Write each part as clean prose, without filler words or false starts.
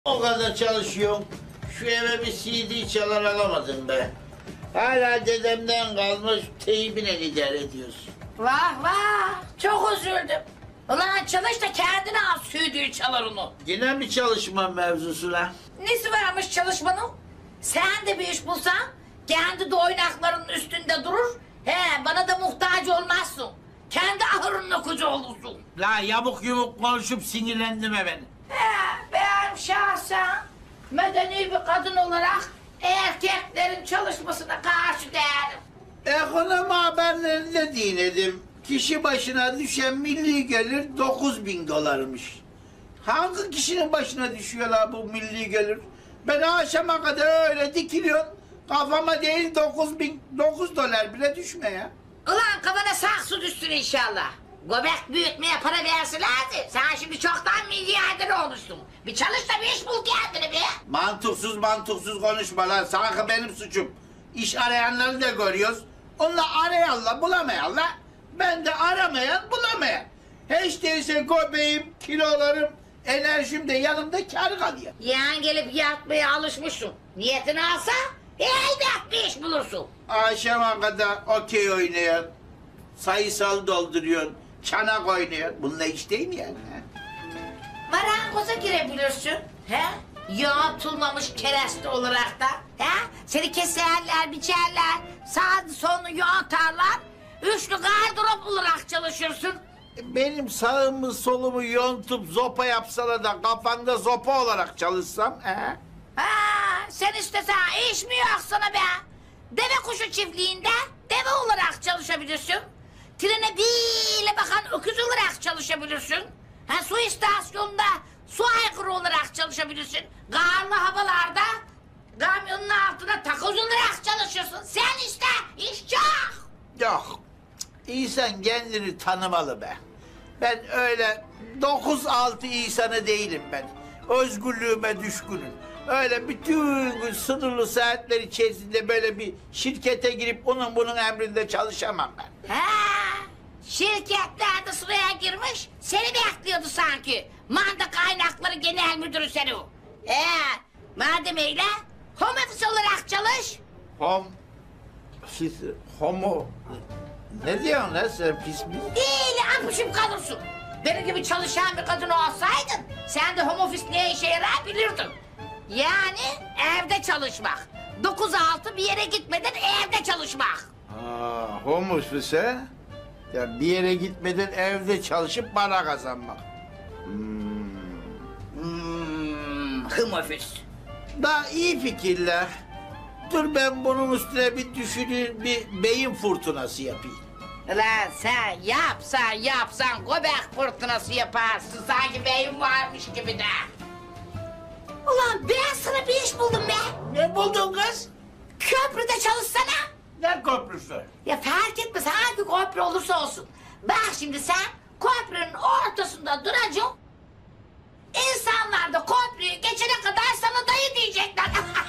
O kadar çalışıyorum. Şu eve bir CD çalar alamadım be. Hala dedemden kalmış teybinle idare ediyorsun. Vah vah, çok üzüldüm. Ulan çalış da kendine al, sürdüğü çalar onu. Yine mi çalışma mevzusu lan? Nesi varmış çalışmanın? Sen de bir iş bulsan, kendi de oynaklarının üstünde durur. He, bana da muhtaç olmazsın. Kendi ahırının koca olursun. La yamuk yumuk konuşup sinirlendirme beni. He, ben şahsen medeni bir kadın olarak erkeklerin çalışmasına karşı değilim. Ekonomi haberlerinde dinledim. Kişi başına düşen milli gelir 9.000 dolarmış. Hangi kişinin başına düşüyorlar bu milli gelir? Ben akşama kadar öyle dikiliyorum. Kafama değil 9 dolar bile düşme ya. Ulan kafana saksı düşsün inşallah. Göbek büyütmeye para verselerdi. Sen şimdi çoktan milyarder olmuştun. Bir çalış da bir iş bul kendine bir. Mantıksız konuşma lan. Sanki benim suçum. İş arayanları da görüyoruz. Onlar arayanla bulamayanla. Ben de aramayan bulamayan. Hiç değilse göbeğim, kilolarım, enerjim de yanımda kâr kalıyor. Yan gelip yatmaya alışmışsın. Niyetini alsa elbet bir iş bulursun. Akşama kadar okey oynayan, sayısal dolduruyorsun, çanak oynayan. Bununla iş değil mi yani? Marangoza girebilirsin. He? Yoğurtulmamış kereste olarak da. He? Seni keserler, biçerler. Sağını solunu yoğurtarlar. Üçlü gardırop olarak çalışırsın. Benim sağımı solumu yontup zopa yapsalar da kafanda zopa olarak çalışsam... Ha, sen istesen iş mi yok sana be? Deve kuşu çiftliğinde deve olarak çalışabilirsin. Trene biyle bakan öküz olarak çalışabilirsin. Ha, su istasyonunda su aygırı olarak çalışabilirsin. Karlı havalarda kamyonun altına takoz olarak çalışırsın. Sen iste, iş çok. Yok. İnsan kendini tanımalı be. Ben öyle 9-6 insanı değilim ben. Özgürlüğüme düşkünüm. Öyle bütün gün sınırlı saatler içerisinde böyle bir şirkete girip onun bunun emrinde çalışamam ben. Ha, şirketlerde sıraya girmiş, seni bekliyordu sanki. Manda Kaynakları Genel Müdürü seni o. Madem öyle, home office olarak çalış. Homo... Ne diyorsun lan sen pis mi? İyi apışıp kalırsın. Benim gibi çalışan bir kadın olsaydın, sen de home office ne işe yarar bilirdin. Yani evde çalışmak. 9-6 bir yere gitmeden evde çalışmak. Home office. Ya bir yere gitmeden evde çalışıp para kazanmak. Home office. Daha iyi fikirler. Dur ben bunun üstüne bir düşünür, bir beyin fırtınası yapayım. Lan sen yapsan göbek fırtınası yaparsın. Sanki beyin varmış gibi de. Ulan ben sana bir iş buldum be. Ne buldun kız? Köprüde çalışsana. Ne köprüsü? Ya fark etmez hangi köprü olursa olsun. Bak şimdi sen köprünün ortasında duracaksın. İnsanlar da köprüyü geçene kadar sana dayı diyecekler.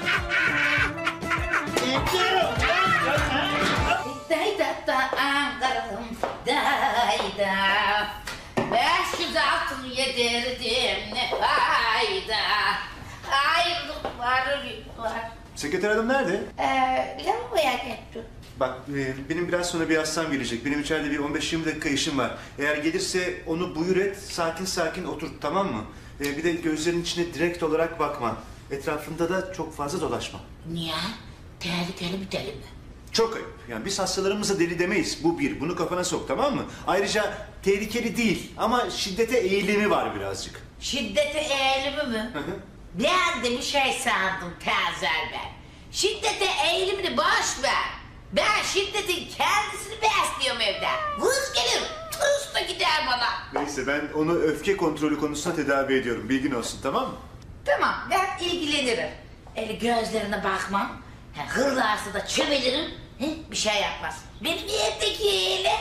Dayda Ankara'm dayda 500 altın yedirdim ne fayda. Ayrılık var. Sekreter hanım nerede? Lavaboya gitti. Bak benim biraz sonra bir hastam gelecek. Benim içeride bir 15-20 dakika işim var. Eğer gelirse onu buyur et, sakin sakin otur, tamam mı? Bir de gözlerinin içine direkt olarak bakma. Etrafında da çok fazla dolaşma. Niye? Tehlikeli bir deli mi? Çok ayıp. Yani biz hastalarımıza deli demeyiz. Bu bir. Bunu kafana sok, tamam mı? Ayrıca tehlikeli değil ama şiddete eğilimi var birazcık. Şiddete eğilimi mi? Ben de bir şey sandım Tazer ben. Şiddete eğilimini boş ver. Ben şiddetin kendisini besliyorum evde. Vız gelir, tırıs da gider bana. Neyse ben onu öfke kontrolü konusunda tedavi ediyorum. Bilgin olsun, tamam mı? Tamam, ben ilgilenirim. Öyle gözlerine bakmam. Hırlarsa da çövelirim. Bir şey yapmaz. Benim evdeki öyle.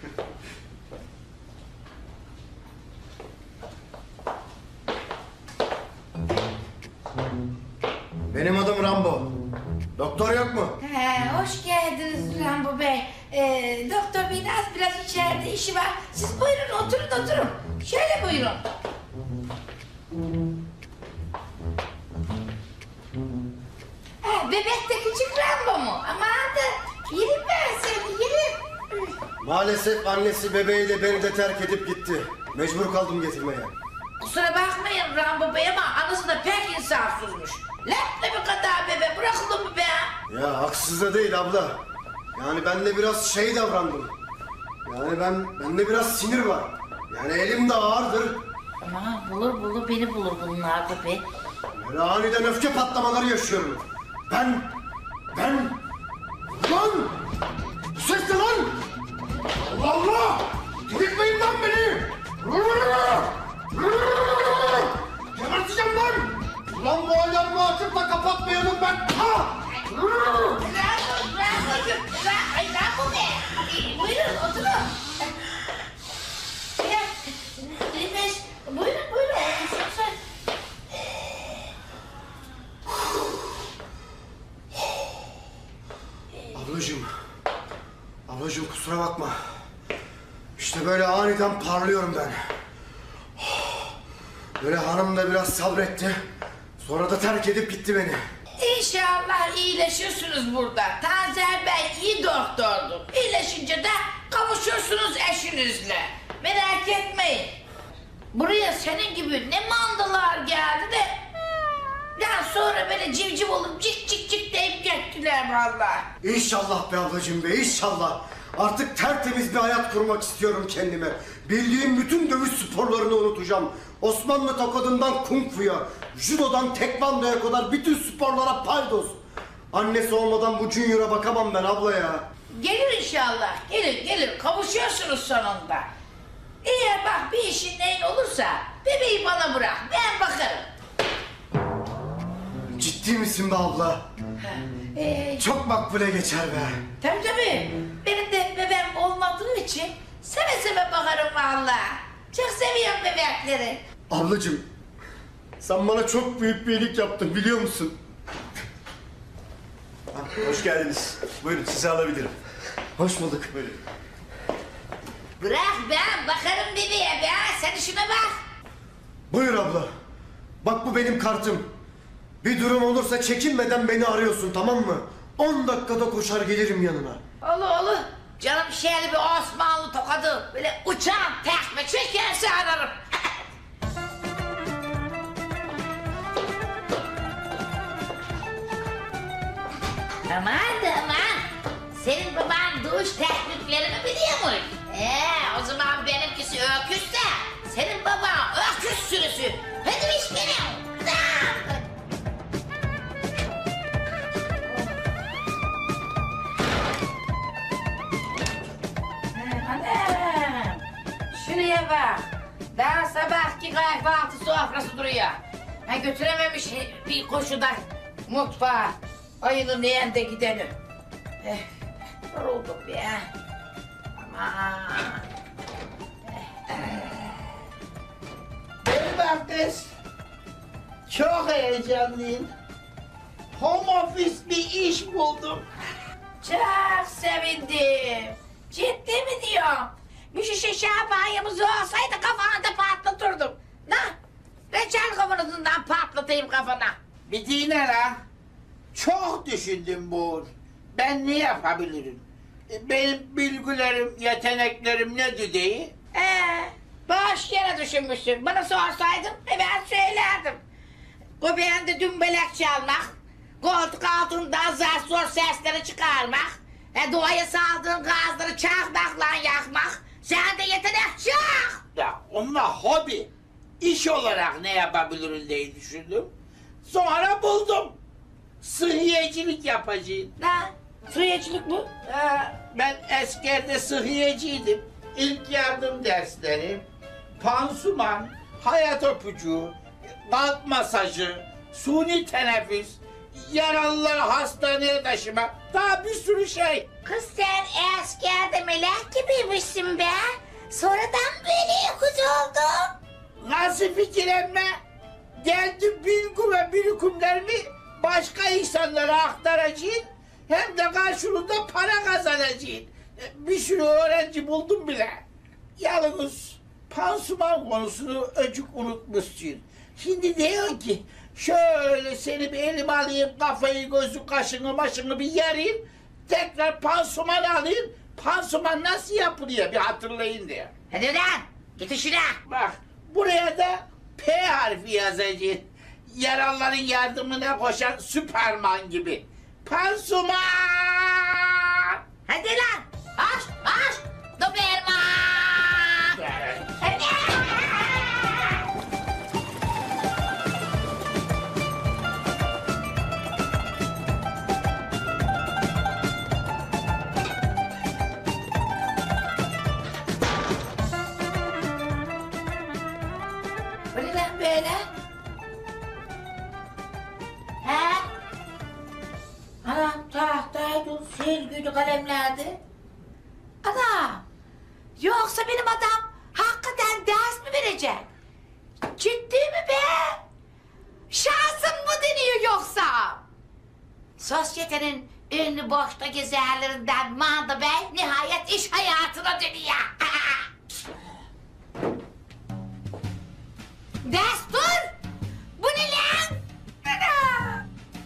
Benim adım Rambo. Doktor yok mu? Hoş geldiniz Rambo Bey. Doktor Bey'in biraz içeride işi var. Siz buyurun oturun. Şöyle buyurun. bebek de küçük Rambo mu? Aman da yerim ben seni, yerim. Maalesef annesi bebeğiyle beni de terk edip gitti. Mecbur kaldım getirmeye. Kusura bakmayın Rambo Bey ama anası da pek insafsızmış. Laptop kadar bebe bırakılır mı be? Ya haksız da değil abla. Yani ben de biraz şey davrandım. Yani bende biraz sinir var. Yani elim de ağırdır. Aman bulur beni bulur bunlar da be. Böyle aniden öfke patlamaları yaşıyorum. Ben... Lan! Bu ses ne lan? Allah Allah! Gitmeyin lan beni! Geberteceğim lan! Ulan bu alarmı açıp da kapatmayalım ben! Ha! Rambo Bey. Buyurun oturun. Nefes. Buyurun. Ablacığım kusura bakma. İşte böyle aniden parlıyorum ben. Böyle hanım da biraz sabretti. Sonra da terk edip gitti beni. İnşallah iyileşirsiniz burada. Tazer Bey iyi doktordur. İyileşince de kavuşursunuz eşinizle. Merak etmeyin. Buraya senin gibi ne mandalar geldi de... ...dan sonra böyle civciv olup cik cik cik deyip gittiler vallahi. İnşallah be ablacığım be inşallah. Artık tertemiz bir hayat kurmak istiyorum kendime. Bildiğim bütün dövüş sporlarını unutacağım. Osmanlı tokadından kung fu'ya, judodan tekvandoya kadar bütün sporlara paydos. Annesi olmadan bu Junior'a bakamam ben abla ya. Gelir inşallah. Gelir. Kavuşuyorsunuz sonunda. Eğer bak bir işin neyin olursa bebeği bana bırak. Ben bakarım. Ciddi misin be abla? Çok makbule geçer be. Tabii. Benim de bebeğim olmadığı için seve bakarım vallahi. Çok seviyorum bebekleri. Ablacığım, sen bana çok büyük bir iyilik yaptın biliyor musun? Hoş geldiniz. Buyurun sizi alabilirim. Hoş bulduk. Buyurun. Bırak ben bakarım bebeğe be. Sen işine bak. Buyur abla. Bak bu benim kartım. Bir durum olursa çekinmeden beni arıyorsun tamam mı? 10 dakikada koşar gelirim yanına. Olur. Canım şöyle bir Osmanlı tokadı. Böyle uçan tekme çekerse ararım. Aman. Senin baban duş tekniklerini biliyor mu? O zaman benimkisi öküzse senin baban öküz sürüsü. Hadi işlerim. Anam. Şuraya bak. Daha sabahki kahvaltı sofrası duruyor. Götürememiş bir koşuda mutfağa. Ayının yeğende gideni. Yoruldum ya. Aman. Bak kız. Çok heyecanlıyım. Home office bir iş buldum. Çok sevindim. Ciddi mi diyorum? Bir şişe şampanyamız olsaydı kafana da patlatırdım. Reçel kavanozundan patlatayım kafana. Bir dinle la. Çok düşündüm bu. Ben ne yapabilirim? Benim bilgilerim, yeteneklerim ne düzeyi? Boş yere düşünmüşsün. Bana sorsaydın ben söylerdim. O beğendi dümbelek çalmak, koltuk altından zar zor sesleri çıkarmak, doğaya saldığın gazları çakmakla yakmak. Sen de yetenek çok. Ya onunla hobi, iş olarak ne yapabilirim diye düşündüm. Sonra buldum. Sıhhiyecilik yapacağım. Suyecilik bu. Ben eskerde sıhhiyeciydim. İlk yardım dersleri, pansuman, hayat öpücüğü, kalp masajı, suni teneffüs, yaralıları hastaneye taşıma, daha bir sürü şey. Kız sen askerde melek gibiymişsin be. Sonradan böyle yakıcı oldun. Nasıl fikir emme? Geldi bilgi ve birikimlerimi başka insanlara aktaracağım. Hem de karşılığında para kazanacağım. Bir sürü öğrenci buldum bile. Yalnız pansuman konusunu öcük unutmuşsun. Şimdi diyor ki Şöyle seni bir elime alayım, kafayı, gözü, kaşını, başını bir yarayım. Tekrar pansuman alayım. Pansuman nasıl yapılıyor bir hatırlayın diye. Hadi lan git işine. Bak buraya da P harfi yazacağız. Yaralıların yardımına koşan Süperman gibi. Pansuman! Hadi lan marş Doberman. Hadi. Bu ne lan böyle? He? Anam tahtaydı, silgiydi, kalemlerdi. Anam, yoksa benim adam hakikaten ders mi verecek? Ciddi mi be? Şansım mı deniyor yoksa? Sosyetenin ünlü boşta gezerlerinden Manda Bey nihayet iş hayatına dönüyor. Destur! Bu ne lan? Ana!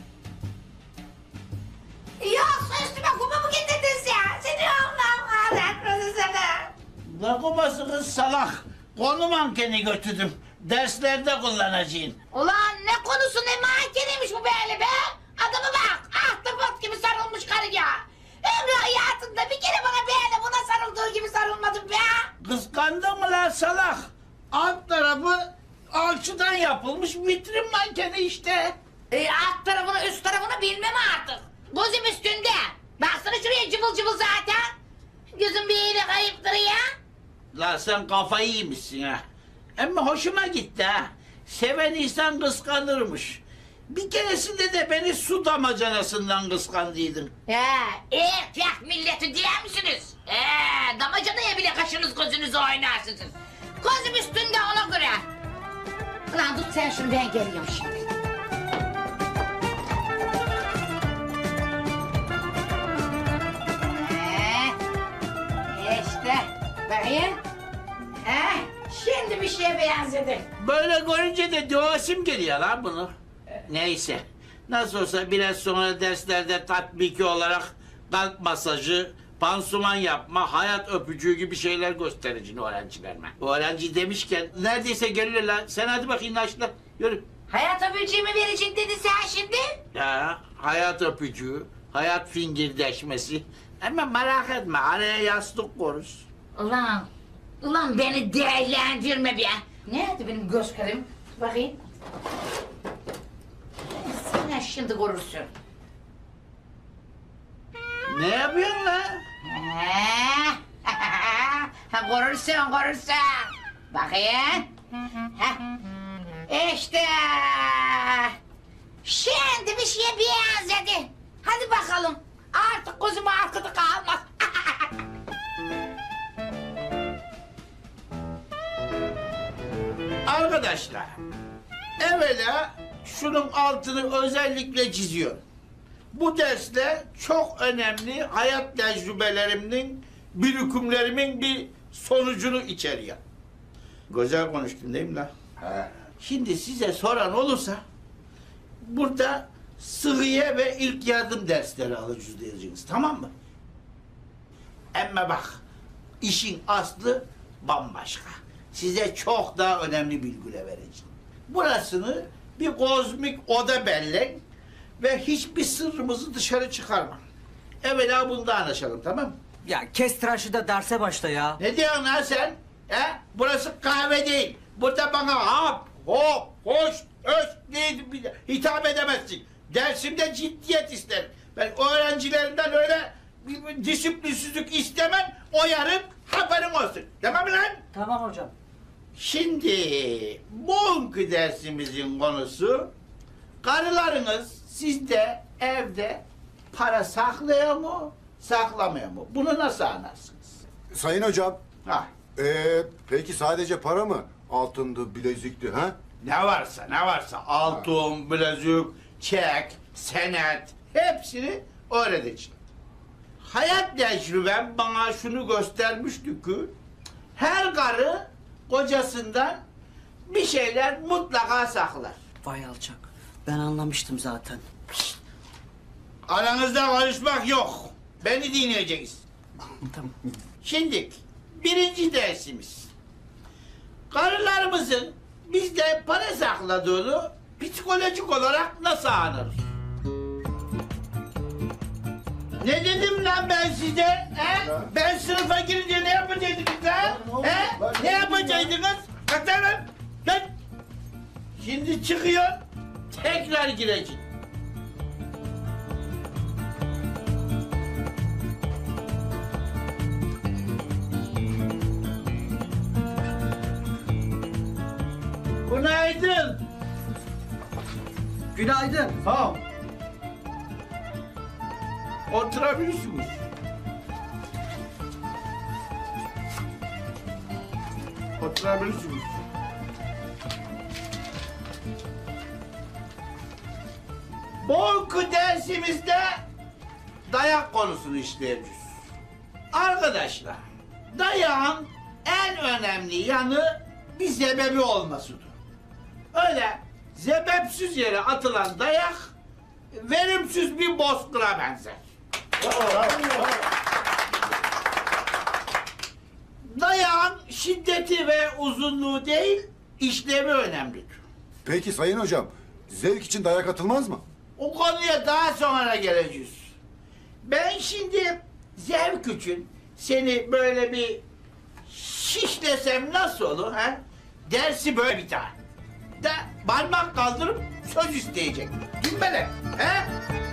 Yoksa üstüme kuma mı getirdin sen? Seni Allah'ım kahretmesin sana. Ne kuması kız salak. Konu mankeni götürdüm. Derslerde kullanacaksın. Ulan ne konusu ne mankeniymiş bu böyle be? Adama bak, ahtapot gibi sarılmış karıya. Ömrü hayatında bir kere bana böyle buna sarıldığı gibi sarılmadın be. Kıskandın mı lan salak? Alt tarafı alçıdan yapılmış vitrin mankeni işte. Alt tarafını üst tarafını bilmem artık. Gözüm üstünde. Baksana şuraya cıvıl cıvıl zaten. Gözüm bir yere kayıp duruyor. La sen kafayı yemişsin ha. Ama hoşuma gitti ha. Seven insan kıskanırmış. Bir keresinde de beni su damacanasından kıskandıydın. Erkek milleti diyor musunuz? Damacanaya bile kaşınız gözünüzü oynarsınız. Gözüm üstünde ona göre. Ulan tut sen şunu ben geliyorum şimdi. İşte bakayım. Şimdi bir şeye benzedi. Böyle görünce de dövesim geliyor lan bunu. Neyse. Nasıl olsa biraz sonra derslerde tatbiki olarak kalp masajı, pansuman yapma, hayat öpücüğü gibi şeyler göstereceksin öğrencilerime. Öğrenci demişken neredeyse geliyor lan. Sen hadi bakayım başla. Yürü. Hayat öpücüğümü verecek dedin sen şimdi. Ya hayat öpücüğü, hayat fingirdeşmesi. Ama merak etme araya yastık koruz. Ulan beni değerlendirme be. Nerede benim göz kalem? Bakayım. Sen şimdi görürsün. Ne yapıyorsun lan? Görürsün. Bakayım. İşte. Şimdi bir şeye benzedi. Hadi bakalım. Artık gözüm arkada kalmaz. Arkadaşlar, evvela şunun altını özellikle çiziyorum. Bu dersle çok önemli hayat tecrübelerimnin, birikimlerimin bir sonucunu içeriyor. Güzel konuştun değil mi lan? Şimdi size soran olursa, burada sıhhiye ve ilk yardım dersleri alacağız diyeceksiniz, tamam mı? Ama bak, işin aslı bambaşka. Size çok daha önemli bilgiler vereceğim. Burasını bir kozmik oda belleyin ve hiçbir sırrımızı dışarı çıkarma. Evvela bunda anlaşalım, tamam mı? Ya kes tıraşı da derse başla ya. Ne diyorsun lan sen? He? Burası kahve değil. Burada bana hap, hop, hoş, öz diye hitap edemezsin. Dersimde ciddiyet isterim. Ben öğrencilerimden öyle bir disiplinsizlik istemem, oyarım, haberin olsun. Tamam mı lan? Tamam hocam. Şimdi bugünkü dersimizin konusu karılarınız sizde evde para saklıyor mu, saklamıyor mu? Bunu nasıl anlarsınız? Sayın hocam, Ha, peki sadece para mı? Altındı, bilezikti ha? ne varsa altın, bilezik, çek, senet hepsini öğreteceğim. Hayat tecrübem bana şunu göstermişti ki her karı kocasından bir şeyler mutlaka saklar. Vay alçak. Ben anlamıştım zaten. Aranızda konuşmak yok. Beni dinleyeceksiniz. Tamam. Şimdi birinci dersimiz. Karılarımızın bizde para sakladığını psikolojik olarak nasıl anlarız? Ne dedim lan ben size? He? Ben sınıfa girince ne yapacaktınız ha? He? Ne yapacaktınız? Kaçın lan! Lan! Şimdi çıkıyor, tekrar girecek. Günaydın. Günaydın. Tamam. Oturabilirsiniz. Oturabilirsiniz. Bu dersimizde dayak konusunu işleyeceğiz. Arkadaşlar, dayağın en önemli yanı bir sebebi olmasıdır. Öyle sebepsiz yere atılan dayak verimsiz bir bozkıra benzer. Dayağın şiddeti ve uzunluğu değil, işlevi önemlidir. Peki sayın hocam, zevk için dayak atılmaz mı? O konuya daha sonra geleceğiz. Ben şimdi zevk için seni böyle bir şişlesem nasıl olur ha? Dersi böyle biter. De parmak kaldırıp söz isteyecek. Gülmele, he?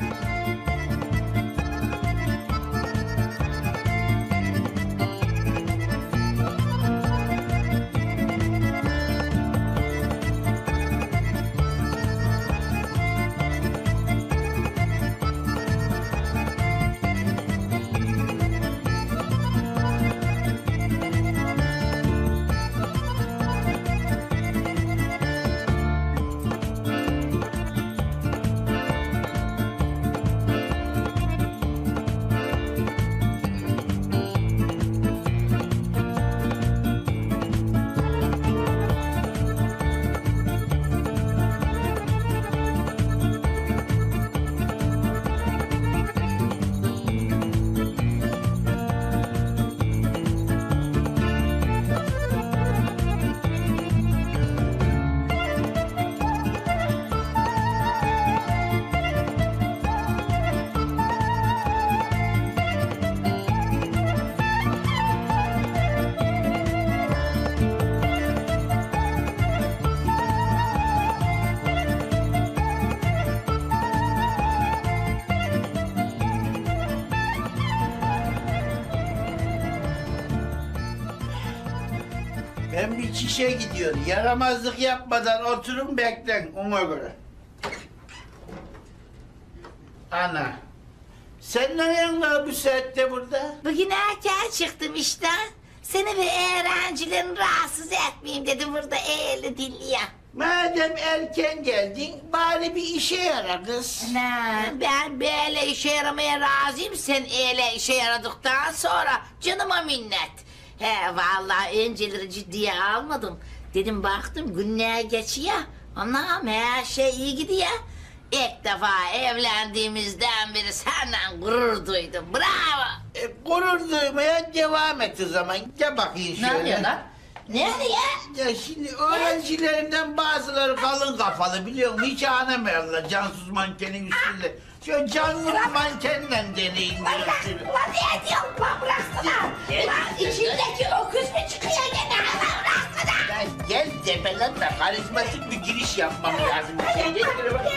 Ben bir çişe gidiyorum. Yaramazlık yapmadan oturun beklen ona göre. Ana. Sen ne yanına bu saatte burada? Bugün erken çıktım işte. Seni ve öğrencilerini rahatsız etmeyeyim dedim burada eğli dilliye. Madem erken geldin bari bir işe yara kız. Ben böyle işe yaramaya razıyım. Sen öyle işe yaradıktan sonra canıma minnet. He vallahi önceleri ciddiye almadım. Dedim baktım günler geçiyor. Anam her şey iyi gidiyor. İlk defa evlendiğimizden beri senden gurur duydum. Bravo. Gurur duymaya devam et o zaman. Gel bakayım şöyle. Ne oluyor lan? Ne oluyor? Ya şimdi öğrencilerimden bazıları kalın kafalı biliyor musun? Hiç anlamıyorlar cansız mankenin üstünde. Şöyle canlı mankenle deneyin. Ulan ne diyorsun lan bıraksana. Lan içindeki öküz mü çıkıyor gene lan bıraksana. Ya gel tepelenme, karizmatik bir giriş yapmam lazım. Bir şey getir bak.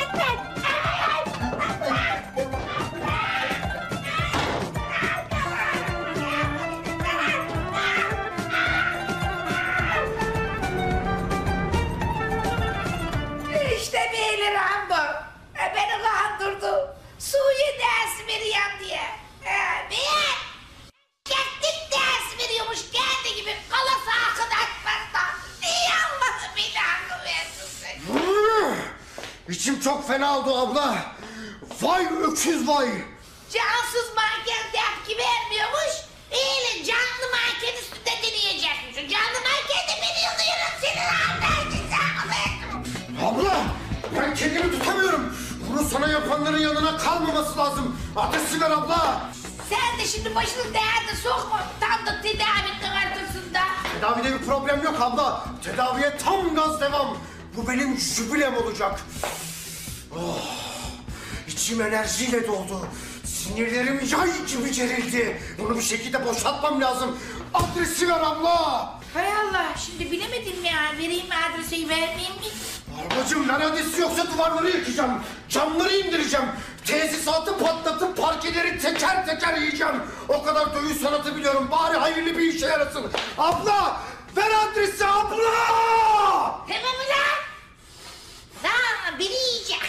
İşte böyle Rambo. Beni kandırdı. Suyu ders veriyorum diye. Meğer teknik ders veriyormuş kendi gibi kalası arkadaşlardan. Niye Allah'ı belanı versin sen? İçim çok fena oldu abla. Vay öküz vay. Cansız manken tepki vermiyormuş. Öyle canlı manken üstünde deneyecekmiş. Canlı manken de beni yılıyorum senin ağzından. Abla Ben kendimi tutamıyorum. Bunu sana yapanların yanına kalmaması lazım. Ateş ver abla. Sen de şimdi başını derde sokma. Tam da tedavinin ortasında. Tedavide bir problem yok abla. Tedaviye tam gaz devam. Bu benim jübilem olacak. Oh, içim enerjiyle doldu. Sinirlerim yay gibi gerildi. Bunu bir şekilde boşaltmam lazım. Adresi ver abla. Hay Allah, şimdi bilemedim ya. Vereyim mi adresi, vermeyeyim mi? Ablacığım lan adresi yoksa duvarları yıkacağım. Camları indireceğim. Tesisatı patlatıp parkeleri teker teker yiyeceğim. O kadar dövüş sanatı biliyorum. Bari hayırlı bir işe yarasın. Abla! Ver adresi abla! Tamam mı lan? Tamam, biri yiyecek.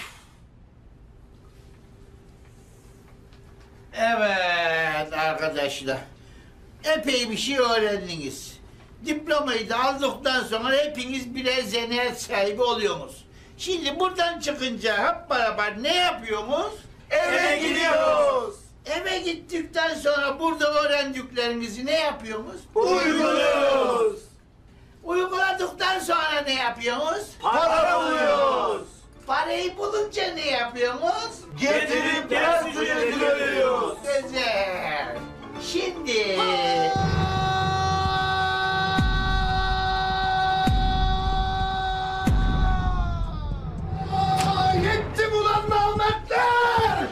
Evet arkadaşlar. Epey bir şey öğrendiniz. Diplomayı da aldıktan sonra hepiniz birer zanaat sahibi oluyorsunuz. Şimdi buradan çıkınca hep beraber ne yapıyorsunuz? Eve gidiyoruz. Eve gittikten sonra burada öğrendiklerinizi ne yapıyorsunuz? Uyguluyoruz. Uyguladıktan sonra ne yapıyorsunuz? Para buluyoruz. Parayı bulunca ne yapıyorsunuz? Getirip götürüyoruz. Güzel. Şimdi... Yettim ulan Mehmetler!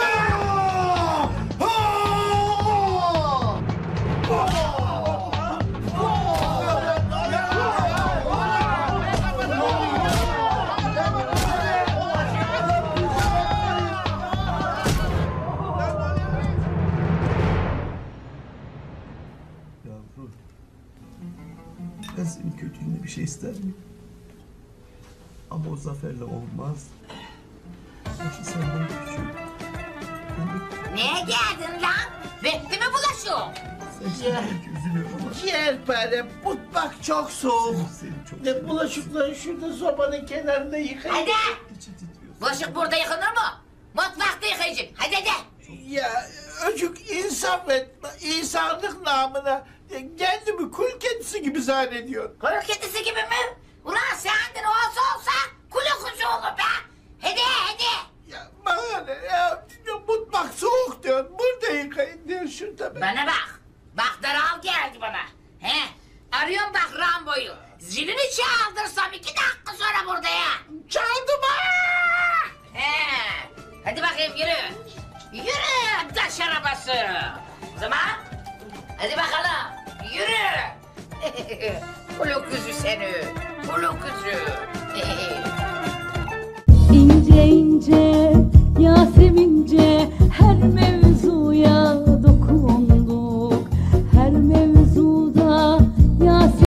Yavrum, ben senin kötülüğüne bir şey ister miyim? Ama o Zafer'le olmaz. Yaşı senden küçük. Neye geldin lan? Bitti mi bulaşık? Sen şimdi belki üzülüyorum ama Ciğerpare, mutfak çok soğuk. seni çok Ve bulaşıkları şurada sobanın kenarında yıkayın. Hadi. içi titriyor. Bulaşık burada yıkanır mı? Mutfakta yıkayacaksın. Hadi hadi. Ya öcük insaf etme, insanlık namına kendimi kul kedisi gibi zannediyor. Kuru kedisi gibi mi? Ulan sendin olsa kulu kuzu olur be. Hadi hadi. Ya bana ne ya, mutfak soğuk diyor, burada yıkayın diyor şurada be. Bana bak. Bak daral geldi bana. He? Arıyorum bak Rambo'yu. Zilini çaldırsam 2 dakika sonra burada ya. Çaldım ha! He. Hadi bakayım yürü. Yürü taş arabası. O zaman hadi bakalım. Yürü. Kulu kuzu seni. Kulu kuzu. İnce ince Yasemince